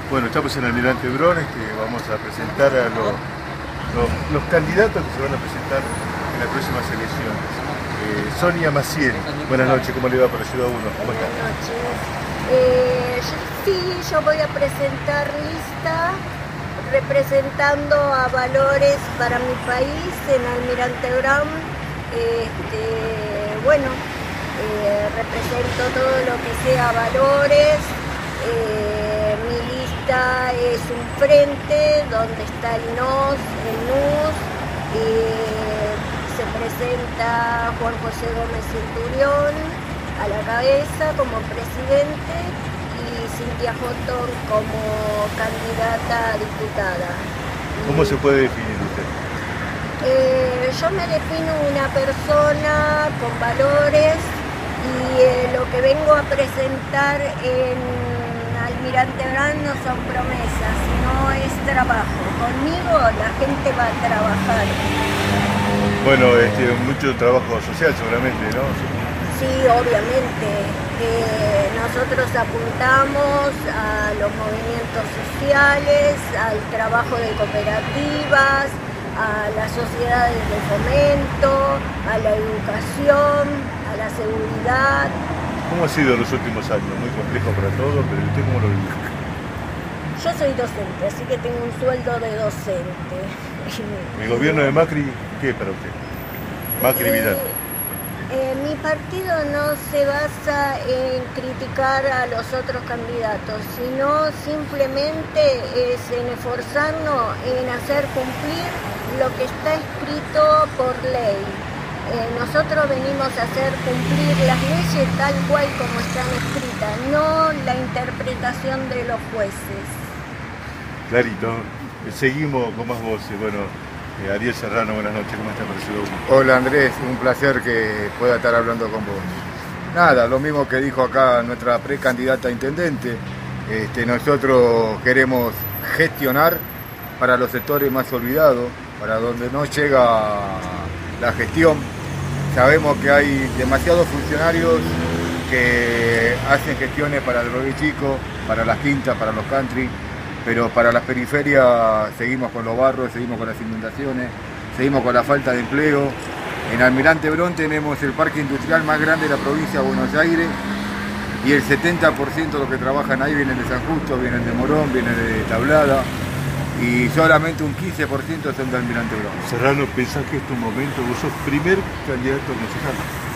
Bueno, estamos en Almirante Brown, vamos a presentar a los candidatos que se van a presentar en las próximas elecciones. Sonia Maciel, buenas noches, ¿cómo le va para Ciudad 1? ¿Cómo está? Buenas noches. Sí, yo voy a presentar lista representando a Valores para mi país en Almirante Brown. Represento todo lo que sea Valores. Mi lista es un frente donde está el NOS, el NUS, se presenta Juan José Gómez Centurión a la cabeza como presidente y Cintia Jotón como candidata a diputada. ¿Cómo se puede definir usted? Yo me defino una persona con valores y lo que vengo a presentar en Almirante Brown no son promesas, sino es trabajo. Conmigo la gente va a trabajar. Bueno, mucho trabajo social seguramente, ¿no? Sí, obviamente. Nosotros apuntamos a los movimientos sociales, al trabajo de cooperativas, a las sociedades de fomento, a la educación, a la seguridad. ¿Cómo ha sido los últimos años? Muy complejo para todos, pero ¿usted cómo lo vive? Yo soy docente, así que tengo un sueldo de docente. ¿El gobierno de Macri qué para usted? Macri Vidal. Mi partido no se basa en criticar a los otros candidatos, sino simplemente es en esforzarnos en hacer cumplir lo que está escrito por ley. Nosotros venimos a hacer cumplir las leyes tal cual como están escritas, no la interpretación de los jueces. Clarito. Seguimos con más voces. Bueno, Ariel Serrano, buenas noches, ¿cómo está para Ciudad 1? Hola Andrés, un placer que pueda estar hablando con vos. Nada, lo mismo que dijo acá nuestra precandidata a intendente, nosotros queremos gestionar para los sectores más olvidados, para donde no llega la gestión. Sabemos que hay demasiados funcionarios que hacen gestiones para el Rodríguez Chico, para las quintas, para los country, pero para las periferias seguimos con los barros, seguimos con las inundaciones, seguimos con la falta de empleo. En Almirante Brown tenemos el parque industrial más grande de la provincia de Buenos Aires y el 70% de los que trabajan ahí vienen de San Justo, vienen de Morón, vienen de Tablada y solamente un 15% son de Almirante Brown. Serrano, ¿pensás que es tu momento? Vos sos primer candidato a concejal.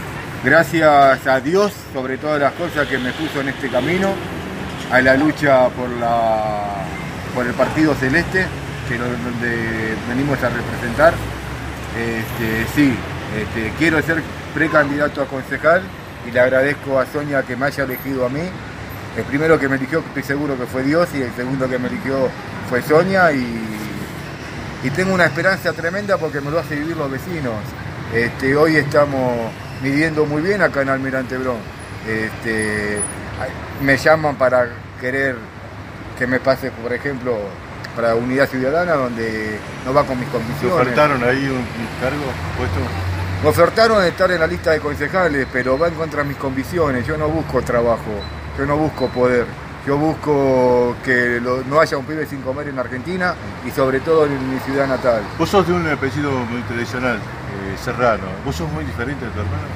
Gracias a Dios, sobre todas las cosas que me puso en este camino, a la lucha por el Partido Celeste, que es donde venimos a representar. Quiero ser precandidato a concejal y le agradezco a Sonia que me haya elegido a mí. El primero que me eligió, estoy seguro que fue Dios, y el segundo que me eligió fue Sonia, y tengo una esperanza tremenda porque me lo hace vivir los vecinos. Hoy estamos midiendo muy bien acá en Almirante Brown. Me llaman para querer que me pase, por ejemplo, para Unidad Ciudadana, donde no va con mis condiciones. ¿Te ofertaron ahí un cargo, puesto? Me ofertaron estar en la lista de concejales, pero va en contra de mis convicciones. Yo no busco trabajo, yo no busco poder. Yo busco que no haya un pibe sin comer en Argentina y sobre todo en mi ciudad natal. Vos sos de un apellido muy tradicional, Serrano. ¿Vos sos muy diferente de tu hermano?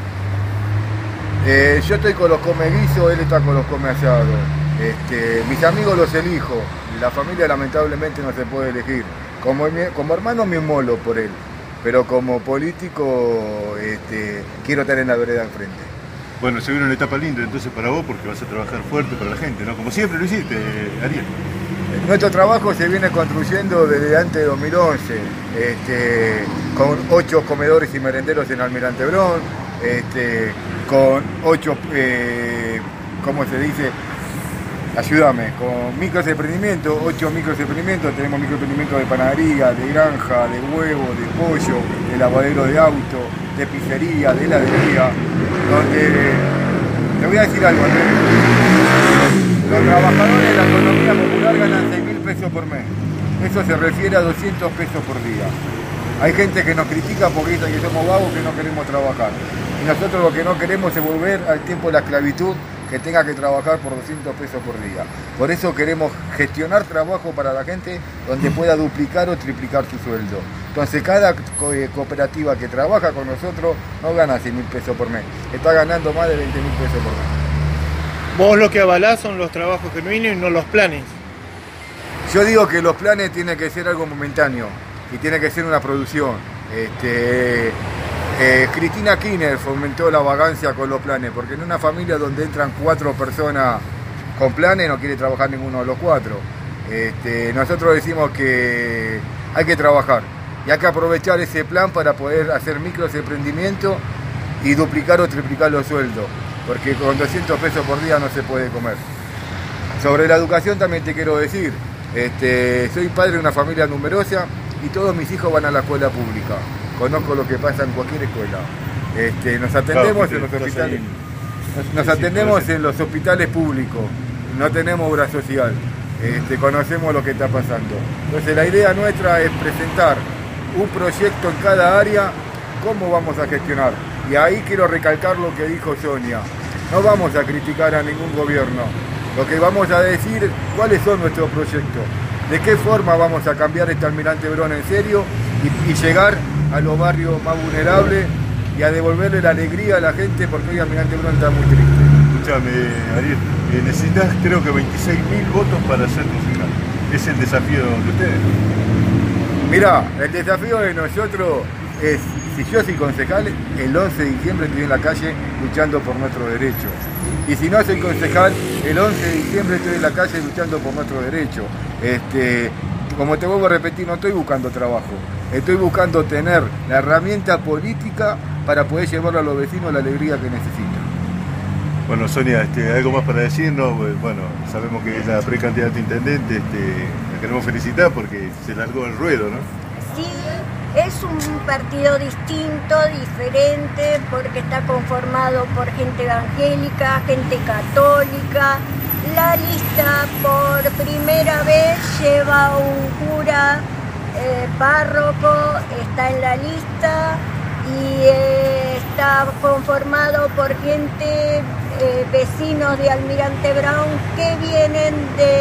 Yo estoy con los come guiso, él está con los come asado. Mis amigos los elijo, la familia lamentablemente no se puede elegir. Como hermano me inmolo por él, pero como político quiero estar en la vereda al frente. Bueno, se viene una etapa linda entonces para vos porque vas a trabajar fuerte para la gente, ¿no? Como siempre lo hiciste, Ariel. Nuestro trabajo se viene construyendo desde antes de 2011, con 8 comedores y merenderos en Almirante Brown, con 8, ¿cómo se dice? Ayúdame, con microemprendimientos, 8 microemprendimientos, tenemos microemprendimientos de panadería, de granja, de huevo, de pollo, de lavadero de auto, de pizzería, de heladería, donde, te voy a decir algo, Andrés, los trabajadores de la economía popular ganan 6.000 pesos por mes, eso se refiere a 200 pesos por día. Hay gente que nos critica porque dice que somos vagos, que no queremos trabajar. Y nosotros lo que no queremos es volver al tiempo de la esclavitud, que tenga que trabajar por 200 pesos por día. Por eso queremos gestionar trabajo para la gente donde pueda duplicar o triplicar su sueldo. Entonces cada cooperativa que trabaja con nosotros no gana 100.000 pesos por mes, está ganando más de 20.000 pesos por mes. Vos lo que avalás son los trabajos genuinos y no los planes. Yo digo que los planes tienen que ser algo momentáneo y tiene que ser una producción. Cristina Kirchner fomentó la vagancia con los planes, porque en una familia donde entran 4 personas con planes no quiere trabajar ninguno de los 4. Nosotros decimos que hay que trabajar y hay que aprovechar ese plan para poder hacer micros emprendimientos y duplicar o triplicar los sueldos, porque con 200 pesos por día no se puede comer. Sobre la educación también te quiero decir, soy padre de una familia numerosa y todos mis hijos van a la escuela pública. Conozco lo que pasa en cualquier escuela. Nos atendemos en los hospitales. Nos atendemos en los hospitales públicos. No tenemos obra social. Conocemos lo que está pasando. Entonces la idea nuestra es presentar un proyecto en cada área, cómo vamos a gestionar. Y ahí quiero recalcar lo que dijo Sonia. No vamos a criticar a ningún gobierno. Lo que vamos a decir, cuáles son nuestros proyectos. De qué forma vamos a cambiar este Almirante Brown en serio y llegar a los barrios más vulnerables y a devolverle la alegría a la gente, porque hoy Almirante Brown está muy triste. Escúchame, Ariel, necesitas creo que 26.000 votos para ser concejal. ¿Es el desafío de ustedes? Mirá, el desafío de nosotros es, si yo soy concejal, el 11 de diciembre estoy en la calle luchando por nuestros derechos. Y si no soy concejal, el 11 de diciembre estoy en la calle luchando por nuestros derechos. Como te vuelvo a repetir, no estoy buscando trabajo. Estoy buscando tener la herramienta política para poder llevarle a los vecinos la alegría que necesitan. Bueno, Sonia, algo más para decirnos. Bueno, sabemos que es la precandidata a intendente, la queremos felicitar porque se largó el ruedo, ¿no? Sí, es un partido distinto, diferente, porque está conformado por gente evangélica, gente católica. La lista por primera vez lleva un cura párroco, está en la lista y está conformado por gente, vecinos de Almirante Brown que vienen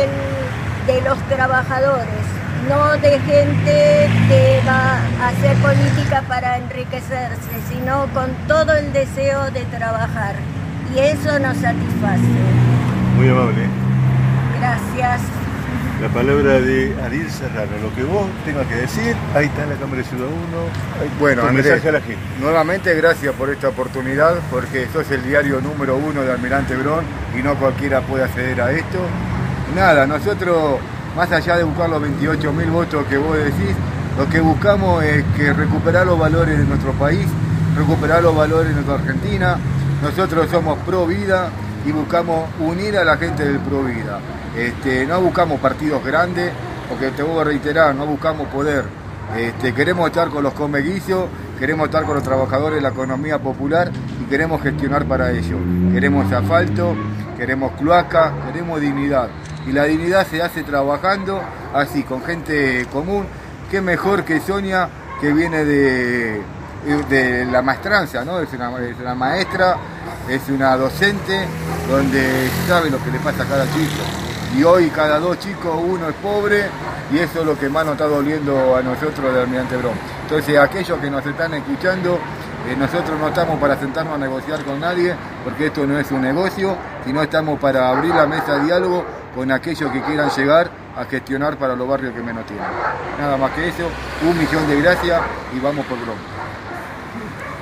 de los trabajadores, no de gente que va a hacer política para enriquecerse, sino con todo el deseo de trabajar, y eso nos satisface. Muy amable. Gracias. La palabra de Ariel Serrano, lo que vos tengas que decir, ahí está en la Cámara de Ciudad 1. Bueno, Andrés, mensaje a la gente. Nuevamente gracias por esta oportunidad, porque sos el diario número 1 de Almirante Brown y no cualquiera puede acceder a esto. Nada, nosotros, más allá de buscar los 28.000 votos que vos decís, lo que buscamos es que recuperar los valores de nuestro país, recuperar los valores de nuestra Argentina. Nosotros somos pro vida y buscamos unir a la gente del pro vida. No buscamos partidos grandes, porque te voy a reiterar, no buscamos poder. Queremos estar con los comeguicios, queremos estar con los trabajadores de la economía popular y queremos gestionar para ello. Queremos asfalto, queremos cloaca, queremos dignidad. Y la dignidad se hace trabajando así, con gente común. Qué mejor que Sonia, que viene de la maestranza, ¿no? Es una maestra, es una docente, donde sabe lo que le pasa a cada chico. Y hoy cada 2 chicos, 1 es pobre, y eso es lo que más nos está doliendo a nosotros de Almirante Brown. Entonces, aquellos que nos están escuchando, nosotros no estamos para sentarnos a negociar con nadie, porque esto no es un negocio, sino estamos para abrir la mesa de diálogo con aquellos que quieran llegar a gestionar para los barrios que menos tienen. Nada más que eso, 1.000.000 de gracias y vamos por Brown.